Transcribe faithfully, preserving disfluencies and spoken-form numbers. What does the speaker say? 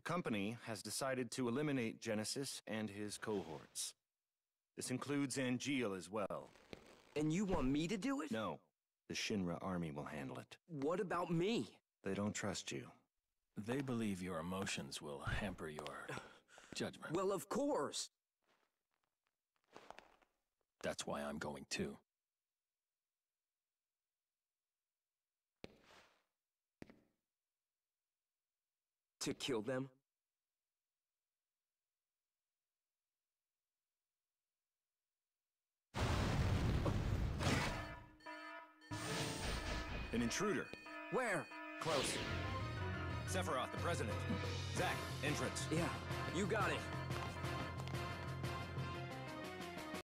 company has decided to eliminate Genesis and his cohorts. This includes Angeal as well. And you want me to do it? No. The Shinra army will handle it. What about me? They don't trust you. They believe your emotions will hamper your judgment. Well, of course. That's why I'm going too. To kill them? An intruder. Where? Close. Sephiroth, the president. Zack, entrance. Yeah, you got it.